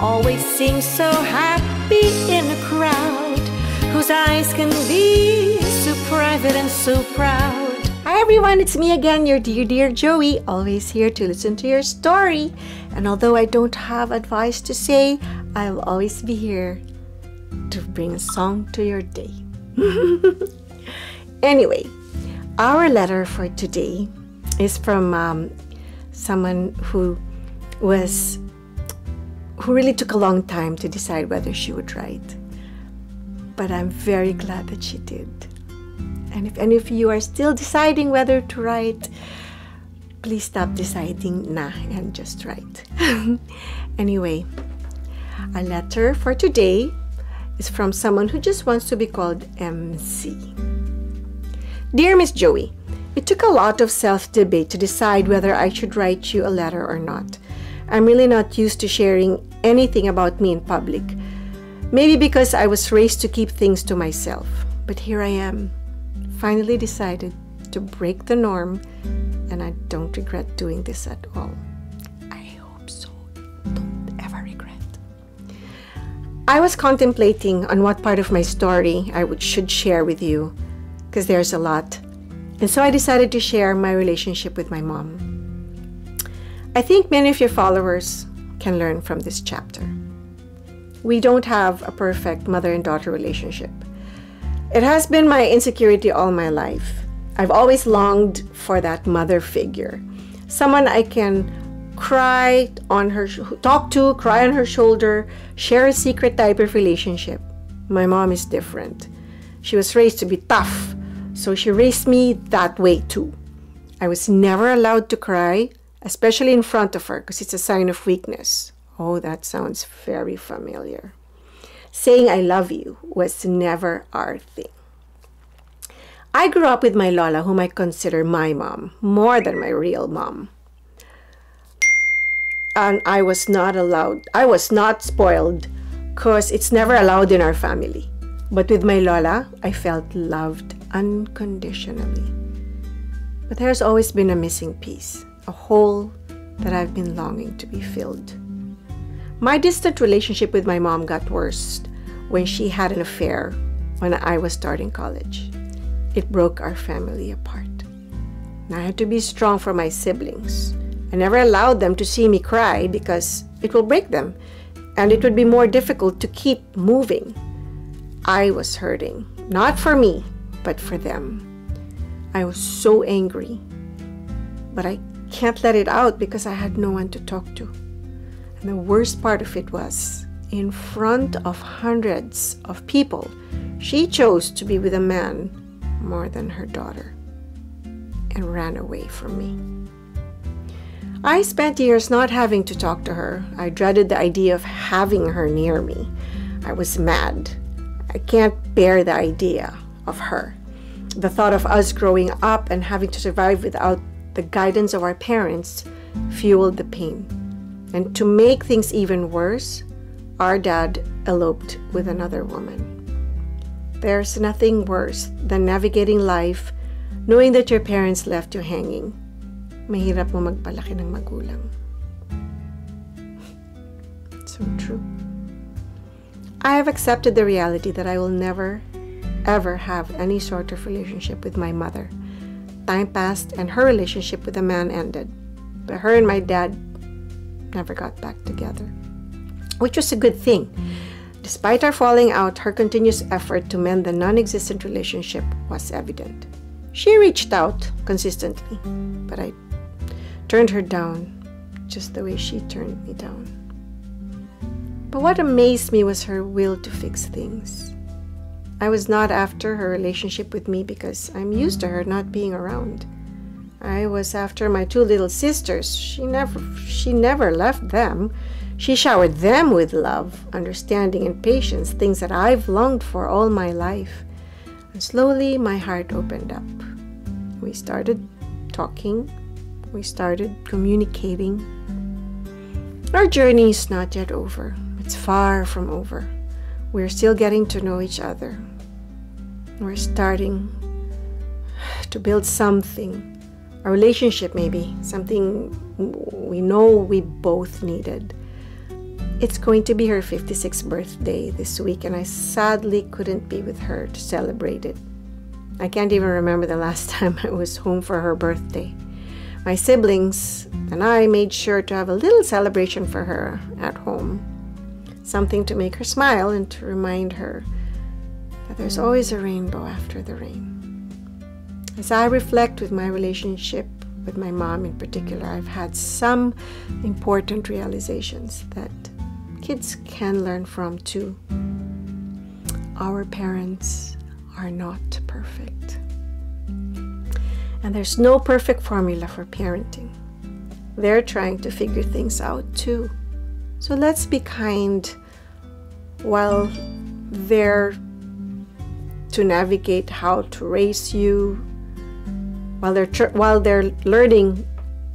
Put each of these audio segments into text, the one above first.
always seems so happy in a crowd, whose eyes can be so private and so proud. Hi everyone, it's me again, your dear Joey, always here to listen to your story. And although I don't have advice to say, I'll always be here to bring a song to your day. Anyway, our letter for today is from someone who really took a long time to decide whether she would write. But I'm very glad that she did. And if any of you are still deciding whether to write, please stop deciding na and just write. Anyway, our letter for today is from someone who just wants to be called MC. Dear Miss Joey, it took a lot of self-debate to decide whether I should write you a letter or not. I'm really not used to sharing anything about me in public. Maybe because I was raised to keep things to myself. But here I am, finally decided to break the norm, and I don't regret doing this at all. I hope so. Don't ever regret. I was contemplating on what part of my story I should share with you, because there's a lot. And so I decided to share my relationship with my mom. I think many of your followers can learn from this chapter. We don't have a perfect mother and daughter relationship. It has been my insecurity all my life. I've always longed for that mother figure, someone I can cry on her, talk to, cry on her shoulder, share a secret type of relationship. My mom is different. She was raised to be tough, so she raised me that way too. I was never allowed to cry, especially in front of her, because it's a sign of weakness. Oh, that sounds very familiar. Saying I love you was never our thing. I grew up with my Lola, whom I consider my mom, more than my real mom. And I was not spoiled, because it's never allowed in our family. But with my Lola, I felt loved unconditionally. But there's always been a missing piece, a hole that I've been longing to be filled. My distant relationship with my mom got worse when she had an affair when I was starting college. It broke our family apart. And I had to be strong for my siblings. I never allowed them to see me cry because it will break them, and it would be more difficult to keep moving. I was hurting, not for me, but for them. I was so angry, but I can't let it out because I had no one to talk to. And the worst part of it was, in front of hundreds of people, she chose to be with a man more than her daughter and ran away from me. I spent years not having to talk to her. I dreaded the idea of having her near me. I was mad. I can't bear the idea of her. The thought of us growing up and having to survive without the guidance of our parents fueled the pain. And to make things even worse, our dad eloped with another woman. There's nothing worse than navigating life knowing that your parents left you hanging. Mahirap mo magpalaki ng magulang. So true. I have accepted the reality that I will never, ever have any sort of relationship with my mother. Time passed and her relationship with the man ended. But her and my dad never got back together, which was a good thing. Despite our falling out, her continuous effort to mend the non-existent relationship was evident. She reached out consistently, but I turned her down just the way she turned me down. But what amazed me was her will to fix things. I was not after her relationship with me because I'm used to her not being around. I was after my two little sisters. She never left them. She showered them with love, understanding, and patience, things that I've longed for all my life. And slowly, my heart opened up. We started talking. We started communicating. Our journey is not yet over. It's far from over. We're still getting to know each other. We're starting to build something. A relationship, maybe. Something we know we both needed. It's going to be her 56th birthday this week, and I sadly couldn't be with her to celebrate it. I can't even remember the last time I was home for her birthday. My siblings and I made sure to have a little celebration for her at home. Something to make her smile and to remind her that there's always a rainbow after the rain. As I reflect with my relationship with my mom in particular, I've had some important realizations that kids can learn from too. Our parents are not perfect. And there's no perfect formula for parenting. They're trying to figure things out too. So let's be kind while they're to navigate how to raise you, while they're learning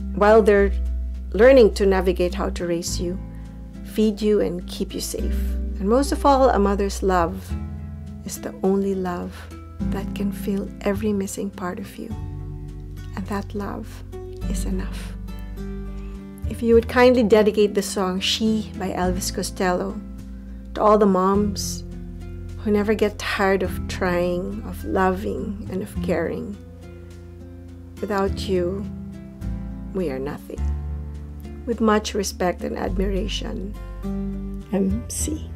to navigate how to raise you, feed you, and keep you safe. And most of all, a mother's love is the only love that can fill every missing part of you. And that love is enough. If you would kindly dedicate the song She by Elvis Costello to all the moms who never get tired of trying, of loving, and of caring. Without you, we are nothing. With much respect and admiration, MC.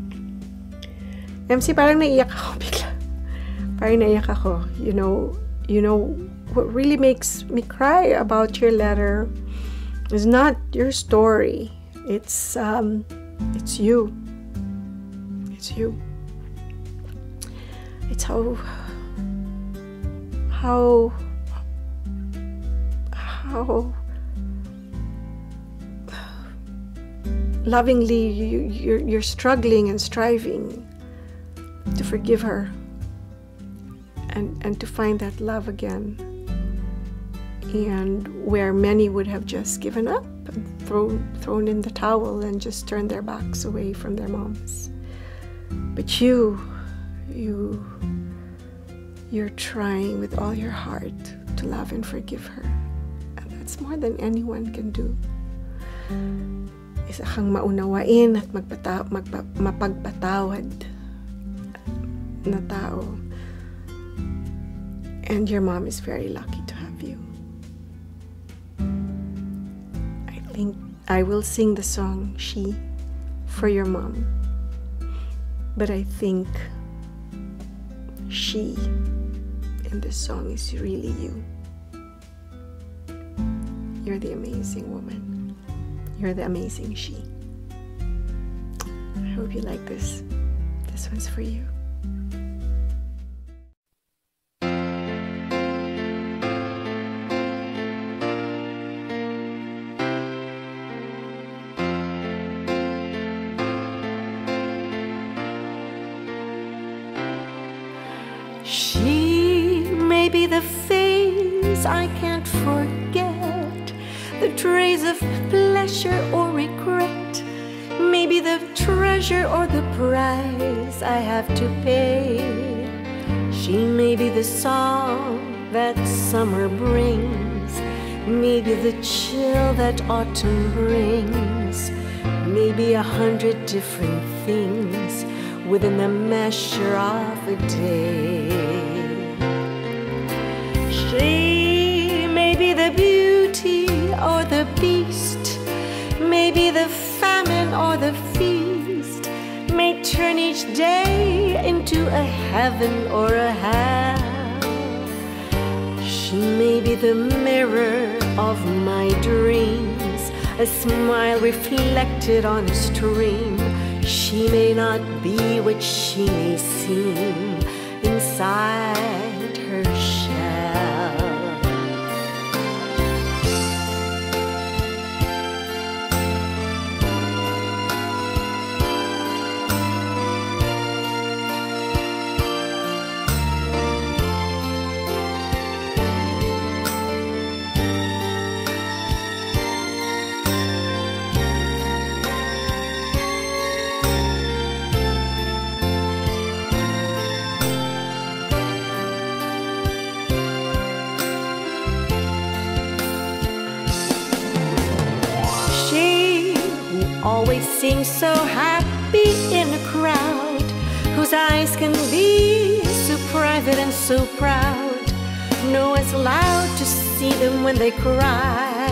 MC, parang naiyak ako bigla. Parang naiyak ako. You know, what really makes me cry about your letter is not your story. It's you. It's you. It's how lovingly you're struggling and striving to forgive her and to find that love again. And where many would have just given up and thrown in the towel and just turned their backs away from their moms. But you're trying with all your heart to love and forgive her. And that's more than anyone can do. Isa kang maunawain at mapagpatawad na tao. And your mom is very lucky to have you. I think I will sing the song She for your mom. But I think she in this song is really you. You're the amazing woman. You're the amazing she. I hope you like this. This one's for you. She may be the face I can't forget, the trace of pleasure or regret, maybe the treasure or the price I have to pay. She may be the song that summer brings, maybe the chill that autumn brings, maybe 100 different things within the measure of a day. She may be the beauty or the beast, may be the famine or the feast, may turn each day into a heaven or a hell. She may be the mirror of my dreams, a smile reflected on a stream. She may not be what she may seem inside her shell. always seems so happy in a crowd, whose eyes can be so private and so proud. No one's allowed to see them when they cry.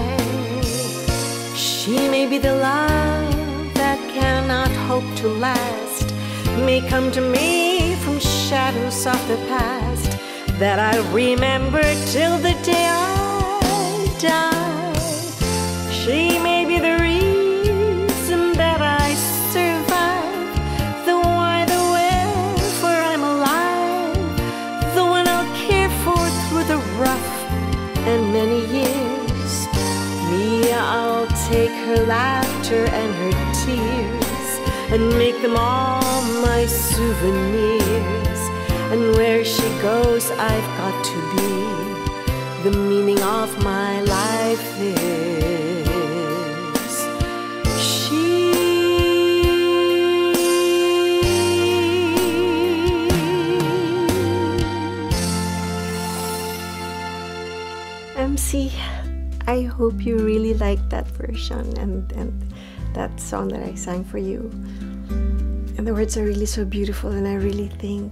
She may be the love that cannot hope to last, may come to me from shadows of the past, that I'll remember till the day I die. She may be the reason that I survive, the why, the wherefore I'm alive, the one I'll care for through the rough and many years. Me, I'll take her laughter and her tears and make them all my souvenirs. And where she goes, I've got to be. The meaning of my life is she. MC, I hope you really liked that version and that song that I sang for you. And the words are really so beautiful, and I really think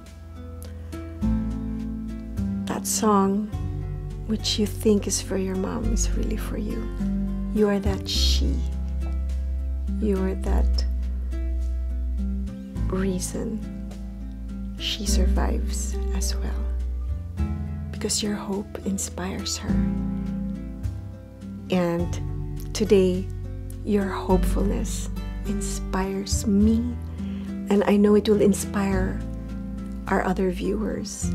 that song, which you think is for your mom, is really for you. You are that she. You are that reason she survives as well. Because your hope inspires her. And today, your hopefulness inspires me. And I know it will inspire our other viewers.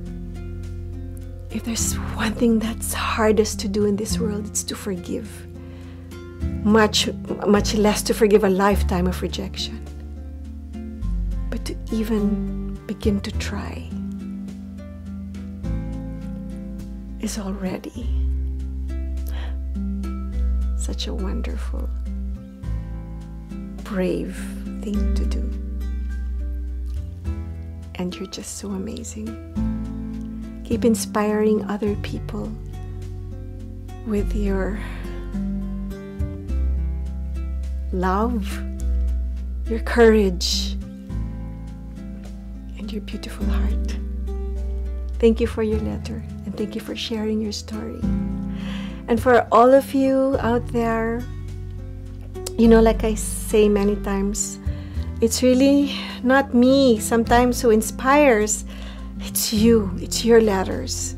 If there's one thing that's hardest to do in this world, it's to forgive. Much less to forgive a lifetime of rejection. But to even begin to try is already such a wonderful, brave thing to do. And you're just so amazing. Keep inspiring other people with your love, your courage, and your beautiful heart. Thank you for your letter, and thank you for sharing your story. And for all of you out there, you know, like I say many times, it's really not me sometimes who inspires. It's you. It's your letters.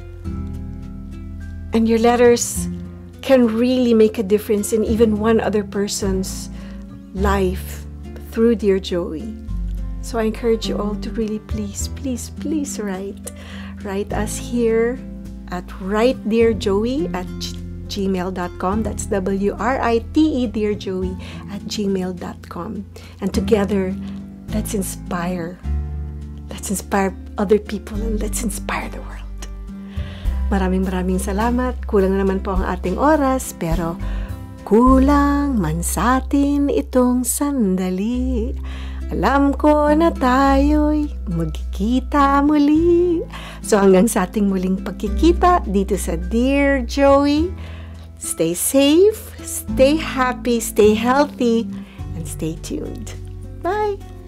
And your letters can really make a difference in even one other person's life through Dear Joey. So I encourage you all to really please write. Write us here at writedearjoey@gmail.com. That's WRITE dearjoey@gmail.com. And together, let's inspire other people, and let's inspire the world. Maraming salamat. Kulang na naman po ang ating oras, pero kulang man sa atin itong sandali. Alam ko na tayo'y magkikita muli. So hanggang sa ating muling pagkikita dito sa Dear Joey, stay safe, stay happy, stay healthy, and stay tuned. Bye!